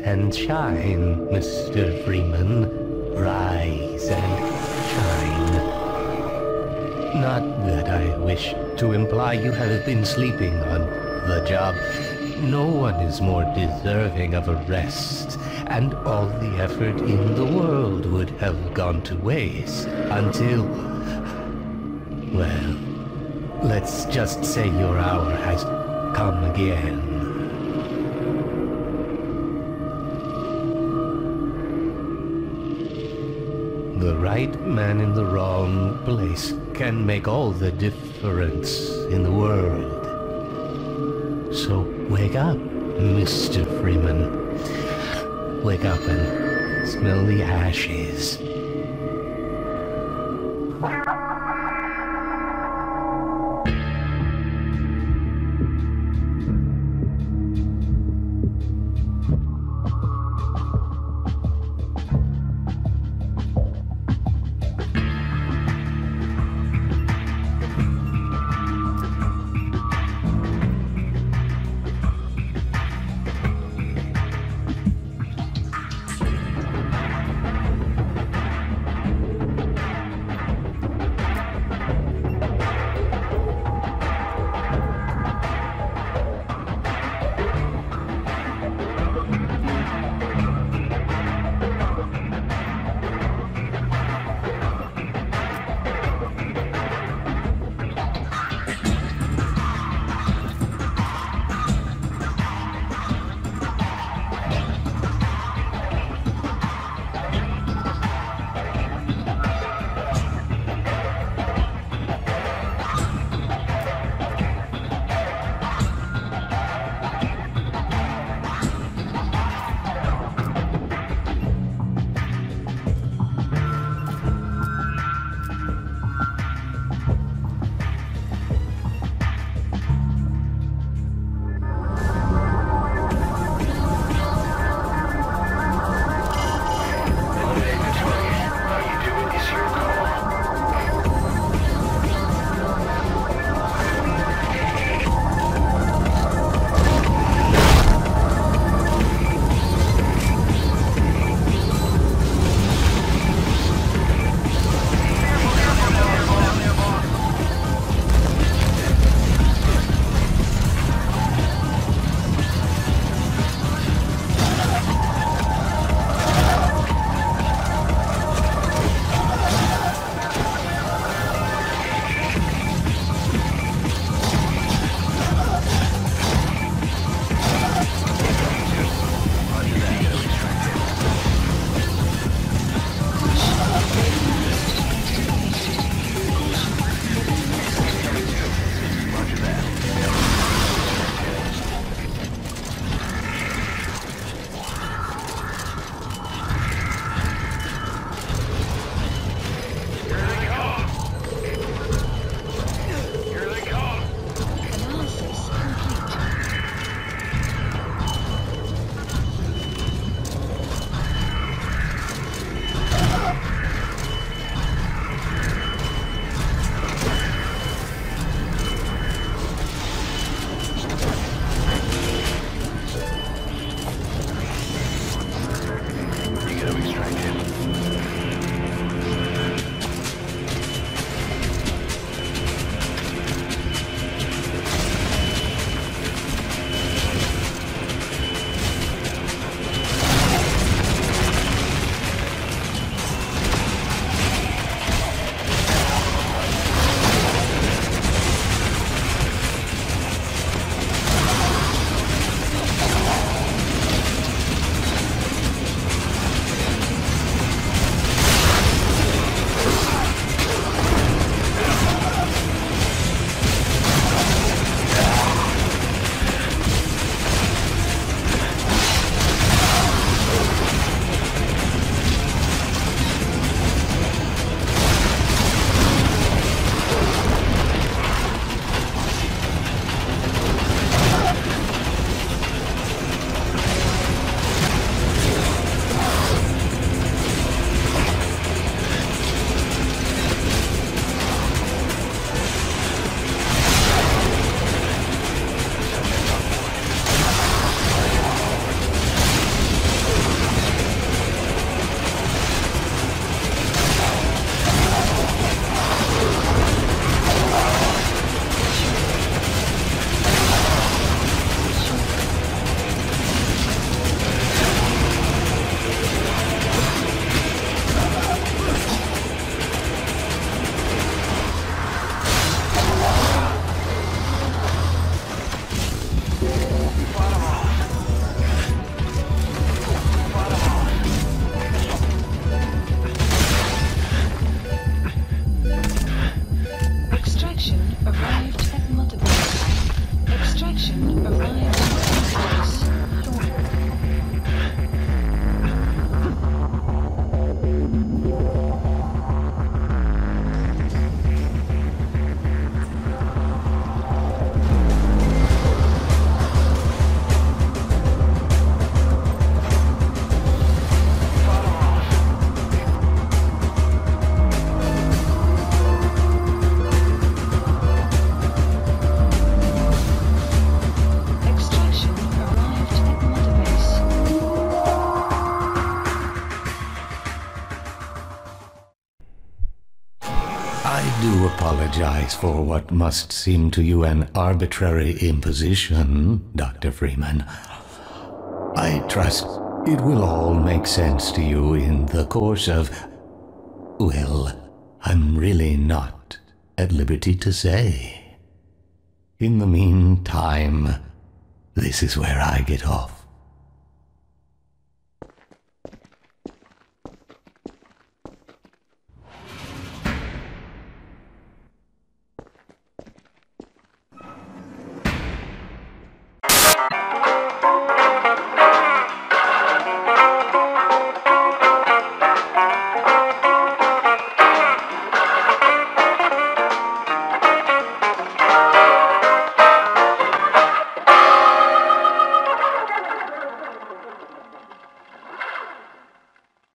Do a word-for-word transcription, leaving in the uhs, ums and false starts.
and shine, Mister Freeman. Rise and shine. Not that I wish to imply you have been sleeping on the job. No one is more deserving of a rest, and all the effort in the world would have gone to waste until... well, let's just say your hour has come again. The right man in the wrong place can make all the difference in the world. So wake up, Mister Freeman. Wake up and smell the ashes. apologize for what must seem to you an arbitrary imposition, Doctor Freeman. I trust it will all make sense to you in the course of... well, I'm really not at liberty to say. In the meantime, this is where I get off.